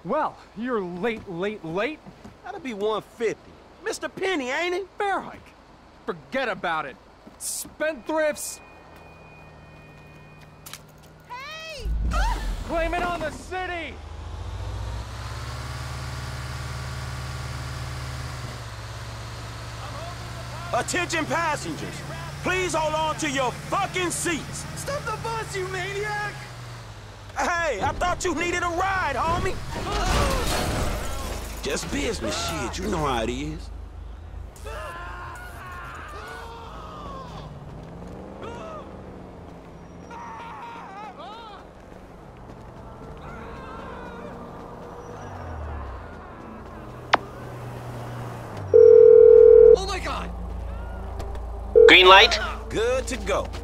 Well, you're late. That'll be 150. Mr. Penny, ain't it? Fair hike. Forget about it. Spendthrifts. Hey! Blame it on the city! Attention passengers. Please hold on to your fucking seats. Stop the bus, you maniac! Hey, I thought you needed a ride, homie. Just business shit, you know how it is. Oh my god! Green light? Good to go.